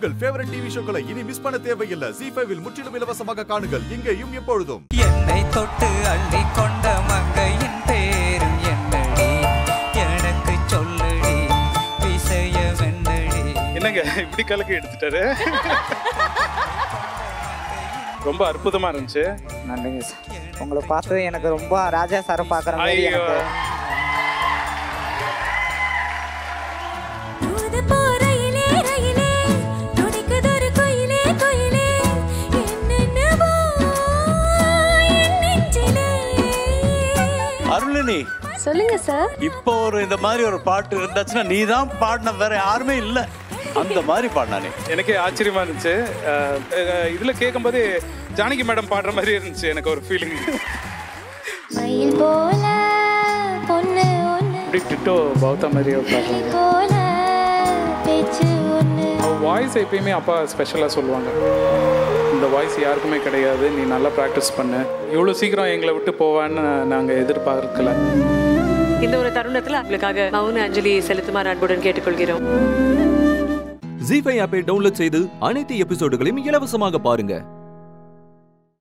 உங்கள் favourite TV ஷோக்களை இனி miss பண்ண தேவையில்லை. Zee5 இல் முற்றிலும் இலவசமாக காணுங்கள். இங்கேயும் எப்பொழுதும். என்னை தொட்டு அள்ளி கொண்ட மங்கையின் பேரும் என்னடி, எனக்கு சொல்லுடி விஷயம் என்னடி. என்னங்க இப்படி கலக்கி எடுத்துட்டாரு. ரொம்ப அற்புதமா இருந்துச்சு. நன்றிங்க சார். உங்களை பார்த்தது எனக்கு ரொம்ப ராஜா சாரை பார்க்குற மாதிரி எனக்கு. அருளினி சொல்லுங்க சார். இப்போ இந்த மாதிரி ஒரு பாட்டு இருந்துச்சுன்னா நீ தான் பாடின, வேற யாருமே இல்ல. அந்த மாதிரி பாடினானே எனக்கே ஆச்சரியமா இருந்துச்சு. இதுல கேட்கும் போது ஜானகி மேடம் பாடுற மாதிரி இருந்துச்சு எனக்கு ஒரு ஃபீலிங். மயில் போல பொண்ணு ஒண்ணு இப்படி டிட்டோ பௌத்தா மாதிரியே பாடுறாங்க. போல பேச்சு ஒண்ணு. வாய்ஸ் எப்பயுமே அப்பா ஸ்பெஷலா சொல்லுவாங்க, இந்த வாய்ஸ் யாருக்குமே கிடையாது, நீ நல்லா ப்ராக்டிஸ் பண்ணு. இவ்வளோ சீக்கிரம் எங்களை விட்டு போவான்னு நாங்கள் எதிர்பார்க்கல. இந்த ஒரு தருணத்தில் உங்களுக்காக மௌன அஞ்சலி செலுத்துமாறு அன்புடன் கேட்டுக்கொள்கிறோம். Zee5 ஆப்பை டவுன்லோட் செய்து அனைத்து எபிசோடுகளையும் இலவசமாக பாருங்க.